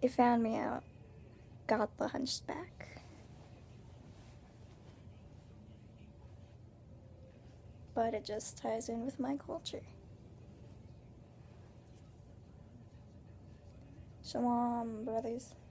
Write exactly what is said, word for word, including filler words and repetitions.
It found me out. Got the hunchback. But it just ties in with my culture. Shalom, brothers.